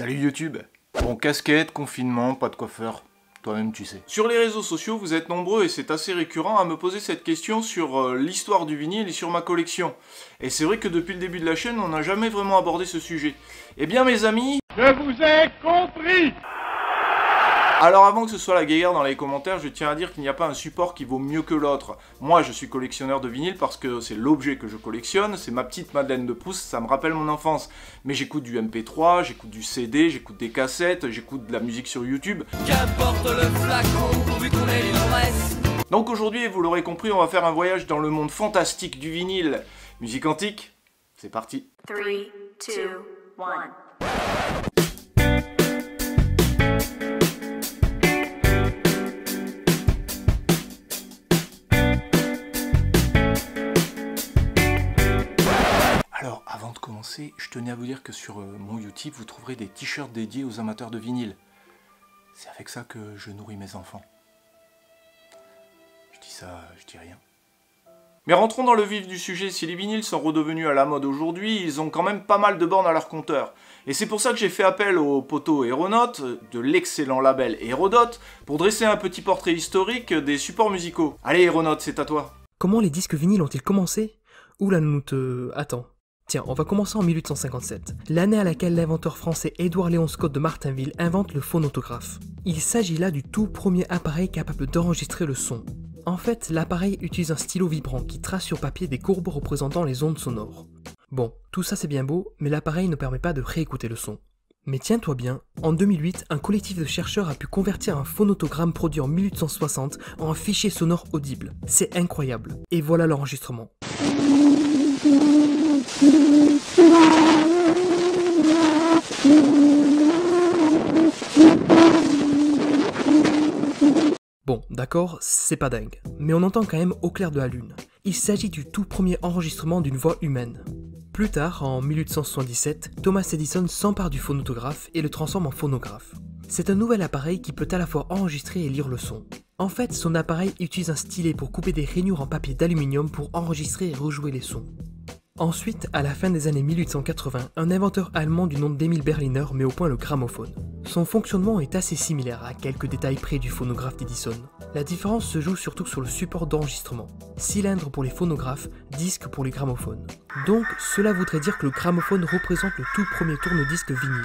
Salut YouTube. Bon, casquette, confinement, pas de coiffeur, toi-même tu sais. Sur les réseaux sociaux, vous êtes nombreux et c'est assez récurrent à me poser cette question sur l'histoire du vinyle et sur ma collection. Et c'est vrai que depuis le début de la chaîne, on n'a jamais vraiment abordé ce sujet. Eh bien mes amis... Je vous ai compris! Alors avant que ce soit la guéguerre dans les commentaires, je tiens à dire qu'il n'y a pas un support qui vaut mieux que l'autre. Moi je suis collectionneur de vinyle parce que c'est l'objet que je collectionne, c'est ma petite Madeleine de Proust, ça me rappelle mon enfance. Mais j'écoute du MP3, j'écoute du CD, j'écoute des cassettes, j'écoute de la musique sur YouTube. Qu'importe le flacon, pourvu qu'on ait l'ivresse. Donc aujourd'hui, vous l'aurez compris, on va faire un voyage dans le monde fantastique du vinyle. Musique antique, c'est parti. 3, 2, 1. Alors, avant de commencer, je tenais à vous dire que sur mon YouTube, vous trouverez des t-shirts dédiés aux amateurs de vinyle. C'est avec ça que je nourris mes enfants. Je dis ça, je dis rien. Mais rentrons dans le vif du sujet, si les vinyles sont redevenus à la mode aujourd'hui, ils ont quand même pas mal de bornes à leur compteur. Et c'est pour ça que j'ai fait appel au poteau Aeronaut, de l'excellent label Hérodote, pour dresser un petit portrait historique des supports musicaux. Allez Aeronaut, c'est à toi. Comment les disques vinyles ont-ils commencé? Oula, attends. Tiens, on va commencer en 1857, l'année à laquelle l'inventeur français Édouard Léon Scott de Martinville invente le phonotographe. Il s'agit là du tout premier appareil capable d'enregistrer le son. En fait, l'appareil utilise un stylo vibrant qui trace sur papier des courbes représentant les ondes sonores. Bon, tout ça c'est bien beau, mais l'appareil ne permet pas de réécouter le son. Mais tiens-toi bien, en 2008, un collectif de chercheurs a pu convertir un phonotogramme produit en 1860 en un fichier sonore audible. C'est incroyable. Et voilà l'enregistrement. Bon, d'accord, c'est pas dingue, mais on entend quand même au clair de la lune. Il s'agit du tout premier enregistrement d'une voix humaine. Plus tard, en 1877, Thomas Edison s'empare du phonotographe et le transforme en phonographe. C'est un nouvel appareil qui peut à la fois enregistrer et lire le son. En fait, son appareil utilise un stylet pour couper des rainures en papier d'aluminium pour enregistrer et rejouer les sons. Ensuite, à la fin des années 1880, un inventeur allemand du nom d'Emil Berliner met au point le gramophone. Son fonctionnement est assez similaire à quelques détails près du phonographe d'Edison. La différence se joue surtout sur le support d'enregistrement. Cylindre pour les phonographes, disque pour les gramophones. Donc, cela voudrait dire que le gramophone représente le tout premier tourne-disque vinyle.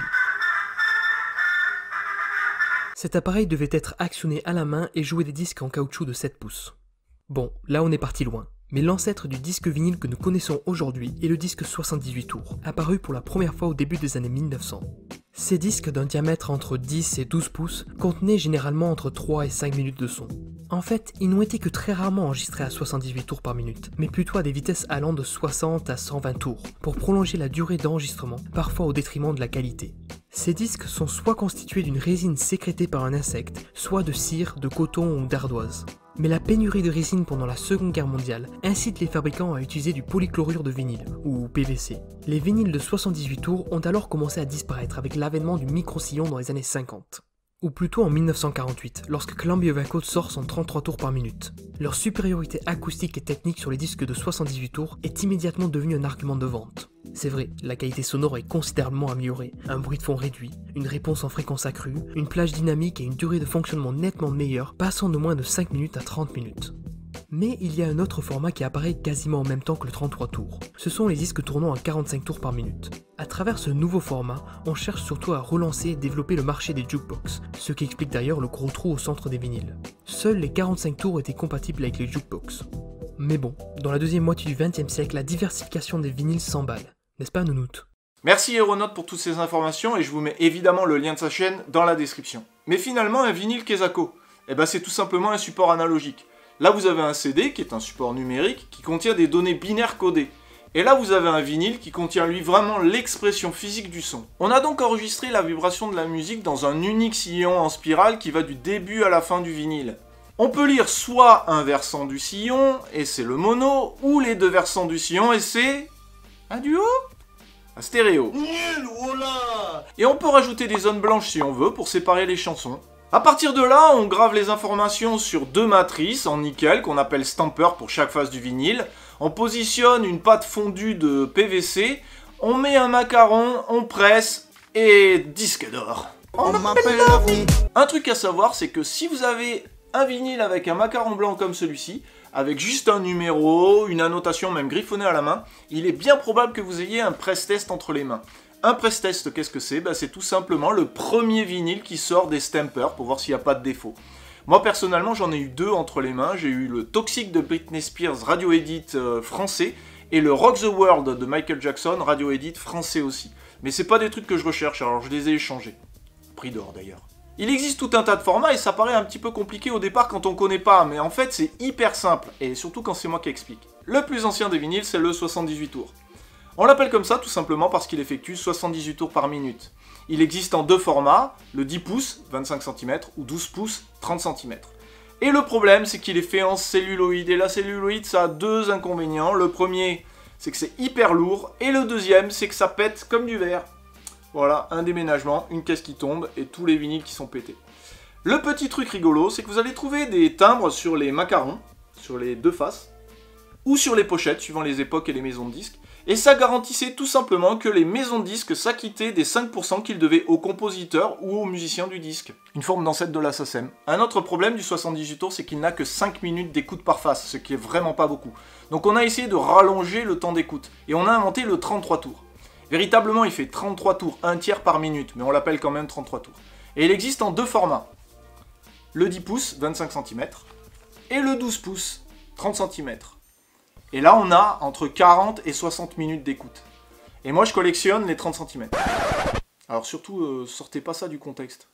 Cet appareil devait être actionné à la main et jouer des disques en caoutchouc de 7 pouces. Bon, là on est parti loin. Mais l'ancêtre du disque vinyle que nous connaissons aujourd'hui est le disque 78 tours, apparu pour la première fois au début des années 1900. Ces disques d'un diamètre entre 10 et 12 pouces contenaient généralement entre 3 et 5 minutes de son. En fait, ils n'ont été que très rarement enregistrés à 78 tours par minute, mais plutôt à des vitesses allant de 60 à 120 tours, pour prolonger la durée d'enregistrement, parfois au détriment de la qualité. Ces disques sont soit constitués d'une résine sécrétée par un insecte, soit de cire, de coton ou d'ardoise. Mais la pénurie de résine pendant la Seconde Guerre mondiale incite les fabricants à utiliser du polychlorure de vinyle, ou PVC. Les vinyles de 78 tours ont alors commencé à disparaître avec l'avènement du micro-sillon dans les années 50. Ou plutôt en 1948, lorsque Columbia Records sort son 33 tours par minute. Leur supériorité acoustique et technique sur les disques de 78 tours est immédiatement devenue un argument de vente. C'est vrai, la qualité sonore est considérablement améliorée, un bruit de fond réduit, une réponse en fréquence accrue, une plage dynamique et une durée de fonctionnement nettement meilleure, passant de moins de 5 minutes à 30 minutes. Mais il y a un autre format qui apparaît quasiment en même temps que le 33 tours. Ce sont les disques tournant à 45 tours par minute. À travers ce nouveau format, on cherche surtout à relancer et développer le marché des jukebox, ce qui explique d'ailleurs le gros trou au centre des vinyles. Seuls les 45 tours étaient compatibles avec les jukebox. Mais bon, dans la deuxième moitié du XXe siècle, la diversification des vinyles s'emballe. N'est-ce pas, Nounoute? Merci Aeronaut pour toutes ces informations et je vous mets évidemment le lien de sa chaîne dans la description. Mais finalement, un vinyle qu'est-ce que c'est? Eh ben c'est tout simplement un support analogique. Là vous avez un CD qui est un support numérique qui contient des données binaires codées. Et là vous avez un vinyle qui contient lui vraiment l'expression physique du son. On a donc enregistré la vibration de la musique dans un unique sillon en spirale qui va du début à la fin du vinyle. On peut lire soit un versant du sillon, et c'est le mono, ou les deux versants du sillon, et c'est... un duo? Un stéréo. Et on peut rajouter des zones blanches si on veut pour séparer les chansons. A partir de là, on grave les informations sur deux matrices en nickel qu'on appelle stamper pour chaque face du vinyle. On positionne une pâte fondue de PVC, on met un macaron, on presse et disque d'or. On m'appelle l'OVNI. Un truc à savoir, c'est que si vous avez un vinyle avec un macaron blanc comme celui-ci, avec juste un numéro, une annotation même griffonnée à la main, il est bien probable que vous ayez un press test entre les mains. Un press test, qu'est-ce que c'est? C'est tout simplement le premier vinyle qui sort des stampers pour voir s'il n'y a pas de défaut. Moi personnellement j'en ai eu 2 entre les mains, j'ai eu le Toxic de Britney Spears Radio Edit français et le Rock the World de Michael Jackson Radio Edit français aussi. Mais c'est pas des trucs que je recherche, alors je les ai échangés. Prix d'or d'ailleurs. Il existe tout un tas de formats et ça paraît un petit peu compliqué au départ quand on connaît pas, mais en fait c'est hyper simple, et surtout quand c'est moi qui explique. Le plus ancien des vinyles c'est le 78 tours. On l'appelle comme ça tout simplement parce qu'il effectue 78 tours par minute. Il existe en 2 formats, le 10 pouces, 25 cm, ou 12 pouces, 30 cm. Et le problème c'est qu'il est fait en celluloïd, et la celluloïd ça a 2 inconvénients. Le premier c'est que c'est hyper lourd, et le deuxième c'est que ça pète comme du verre. Voilà, un déménagement, une caisse qui tombe et tous les vinyles qui sont pétés. Le petit truc rigolo, c'est que vous allez trouver des timbres sur les macarons, sur les 2 faces, ou sur les pochettes, suivant les époques et les maisons de disques. Et ça garantissait tout simplement que les maisons de disques s'acquittaient des 5% qu'ils devaient aux compositeurs ou aux musiciens du disque. Une forme d'ancêtre de la SACEM. Un autre problème du 78 tours, c'est qu'il n'a que 5 minutes d'écoute par face, ce qui est vraiment pas beaucoup. Donc on a essayé de rallonger le temps d'écoute, et on a inventé le 33 tours. Véritablement, il fait 33 tours, 1 tiers par minute, mais on l'appelle quand même 33 tours. Et il existe en 2 formats. Le 10 pouces, 25 cm, et le 12 pouces, 30 cm. Et là, on a entre 40 et 60 minutes d'écoute. Et moi, je collectionne les 30 cm. Alors surtout, sortez pas ça du contexte.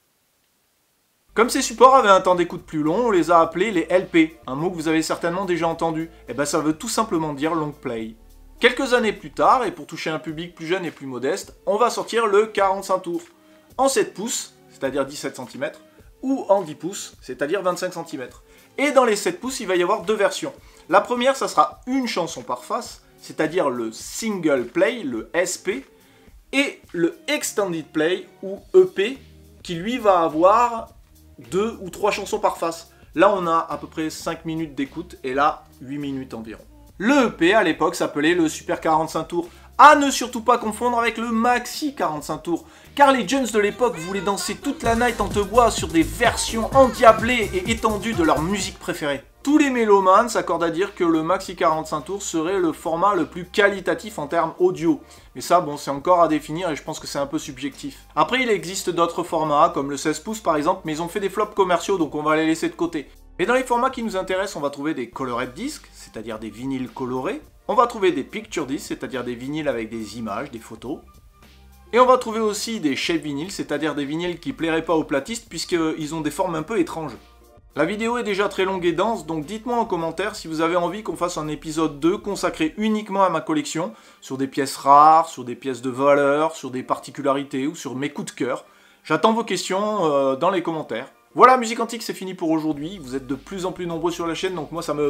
Comme ces supports avaient un temps d'écoute plus long, on les a appelés les LP, un mot que vous avez certainement déjà entendu. Et ben ça veut tout simplement dire long play. Quelques années plus tard, et pour toucher un public plus jeune et plus modeste, on va sortir le 45 tours. En 7 pouces, c'est-à-dire 17 cm, ou en 10 pouces, c'est-à-dire 25 cm. Et dans les 7 pouces, il va y avoir 2 versions. La première, ça sera une chanson par face, c'est-à-dire le single play, le SP, et le extended play, ou EP, qui lui va avoir 2 ou 3 chansons par face. Là, on a à peu près 5 minutes d'écoute, et là, 8 minutes environ. Le EP à l'époque s'appelait le Super 45 tours. À ne surtout pas confondre avec le Maxi 45 tours, car les jeunes de l'époque voulaient danser toute la night en te bois sur des versions endiablées et étendues de leur musique préférée. Tous les mélomanes s'accordent à dire que le Maxi 45 tours serait le format le plus qualitatif en termes audio. Mais ça, bon, c'est encore à définir et je pense que c'est un peu subjectif. Après, il existe d'autres formats, comme le 16 pouces par exemple, mais ils ont fait des flops commerciaux, donc on va les laisser de côté. Mais dans les formats qui nous intéressent, on va trouver des colored discs, c'est-à-dire des vinyles colorés. On va trouver des picture discs, c'est-à-dire des vinyles avec des images, des photos. Et on va trouver aussi des shape vinyles, c'est-à-dire des vinyles qui plairaient pas aux platistes puisqu'ils ont des formes un peu étranges. La vidéo est déjà très longue et dense, donc dites-moi en commentaire si vous avez envie qu'on fasse un épisode 2 consacré uniquement à ma collection, sur des pièces rares, sur des pièces de valeur, sur des particularités ou sur mes coups de cœur. J'attends vos questions dans les commentaires. Voilà, Musique Antique, c'est fini pour aujourd'hui. Vous êtes de plus en plus nombreux sur la chaîne, donc moi ça me...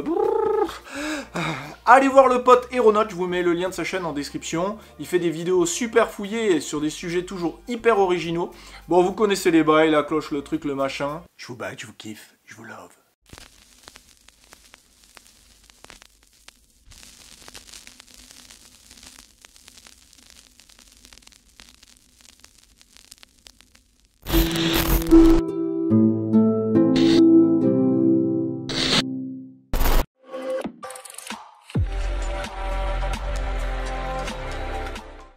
Allez voir le pote Aeronaut, je vous mets le lien de sa chaîne en description. Il fait des vidéos super fouillées sur des sujets toujours hyper originaux. Bon, vous connaissez les bails, la cloche, le truc, le machin. Je vous baille, je vous kiffe, je vous love.